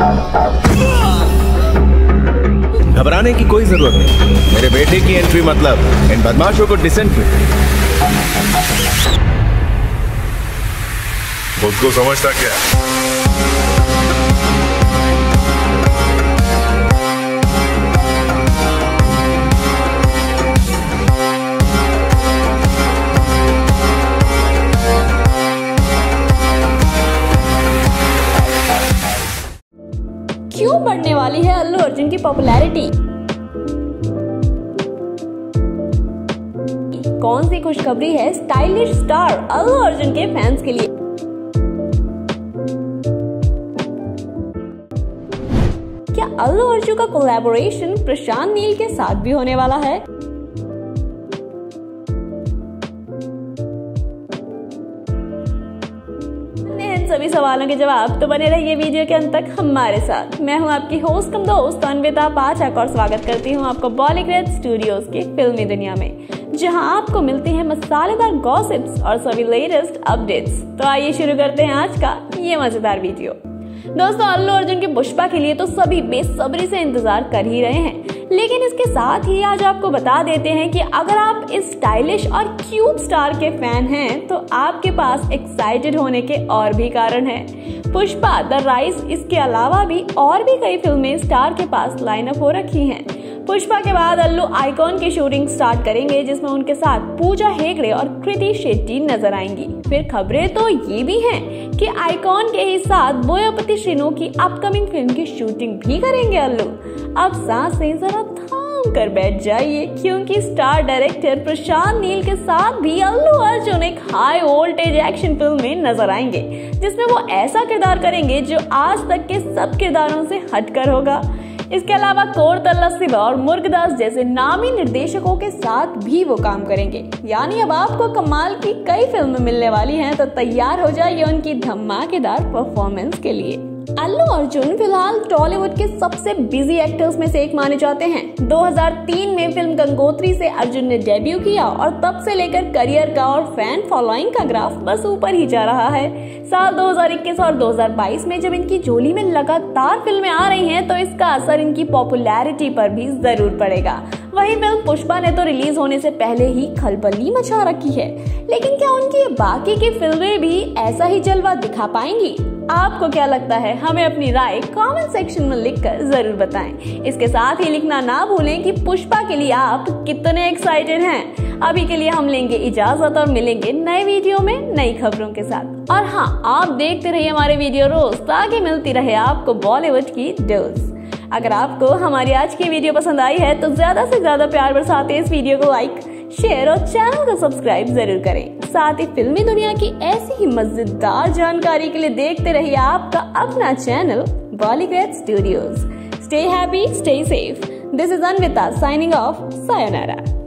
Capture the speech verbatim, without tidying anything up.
घबराने की कोई जरूरत नहीं। मेरे बेटे की एंट्री मतलब इन बदमाशों को डिसेंट में। खुद को समझता क्या? क्यों बढ़ने वाली है अल्लू अर्जुन की पॉपुलैरिटी? कौन सी खुशखबरी है स्टाइलिश स्टार अल्लू अर्जुन के फैंस के लिए? क्या अल्लू अर्जुन का कोलैबोरेशन प्रशांत नील के साथ भी होने वाला है? सभी सवालों के जवाब तो बने रहिए वीडियो के अंत तक हमारे साथ। मैं हूं आपकी होस्ट कम दोस्त अन्विता पाठक और स्वागत करती हूं आपको बॉलीवुड स्टूडियोज की फिल्मी दुनिया में, जहां आपको मिलती हैं मसालेदार गॉसिप्स और सभी लेटेस्ट अपडेट्स। तो आइए शुरू करते हैं आज का ये मजेदार वीडियो। दोस्तों, अल्लू अर्जुन की पुष्पा के लिए तो सभी बेसब्री से इंतजार कर ही रहे हैं, लेकिन इसके साथ ही आज आपको बता देते हैं कि अगर आप इस स्टाइलिश और क्यूट स्टार के फैन हैं तो आपके पास एक्साइटेड होने के और भी कारण हैं। पुष्पा द राइज इसके अलावा भी और भी कई फिल्में स्टार के पास लाइनअप हो रखी हैं। पुष्पा के बाद अल्लू आइकॉन की शूटिंग स्टार्ट करेंगे, जिसमें उनके साथ पूजा हेगड़े और कृति शेट्टी नजर आएंगी। फिर खबरें तो ये भी हैं कि आइकॉन के ही साथ बोयापति श्रीनु की अपकमिंग फिल्म की शूटिंग भी करेंगे अल्लू। अब सांसें जरा थाम कर बैठ जाइए, क्योंकि स्टार डायरेक्टर प्रशांत नील के साथ भी अल्लू अर्जुन एक हाई वोल्टेज एक्शन फिल्म में नजर आएंगे, जिसमें वो ऐसा किरदार करेंगे जो आज तक के सब किरदारों से हटकर होगा। इसके अलावा कोरतल्ला शिवा और मुर्गदास जैसे नामी निर्देशकों के साथ भी वो काम करेंगे। यानी अब आपको कमाल की कई फिल्में मिलने वाली हैं, तो तैयार हो जाइए उनकी धमाकेदार परफॉर्मेंस के लिए। अल्लू अर्जुन फिलहाल टॉलीवुड के सबसे बिजी एक्टर्स में से एक माने जाते हैं। दो हज़ार तीन में फिल्म गंगोत्री से अर्जुन ने डेब्यू किया और तब से लेकर करियर का और फैन फॉलोइंग का ग्राफ बस ऊपर ही जा रहा है। साल दो हज़ार इक्कीस और दो हज़ार बाईस में जब इनकी झोली में लगातार फिल्में आ रही हैं, तो इसका असर इनकी पॉपुलैरिटी पर भी जरूर पड़ेगा। वही फिल्म पुष्पा ने तो रिलीज होने से पहले ही खलबली मचा रखी है, लेकिन क्या उनकी बाकी की फिल्में भी ऐसा ही जलवा दिखा पाएंगी? आपको क्या लगता है? हमें अपनी राय कमेंट सेक्शन में लिखकर जरूर बताएं। इसके साथ ही लिखना ना भूलें कि पुष्पा के लिए आप कितने एक्साइटेड हैं। अभी के लिए हम लेंगे इजाजत और मिलेंगे नए वीडियो में नई खबरों के साथ। और हाँ, आप देखते रहिए हमारे वीडियो रोज, ताकि मिलती रहे आपको बॉलीवुड की डोज। अगर आपको हमारी आज की वीडियो पसंद आई है तो ज्यादा से ज्यादा प्यार बरसाते इस वीडियो को लाइक, शेयर और चैनल को सब्सक्राइब जरूर करें। साथ ही फिल्मी दुनिया की ऐसी ही मजेदार जानकारी के लिए देखते रहिए आपका अपना channel Bollywood studios. Stay happy, stay safe. This is Anvita signing off. Sayonara.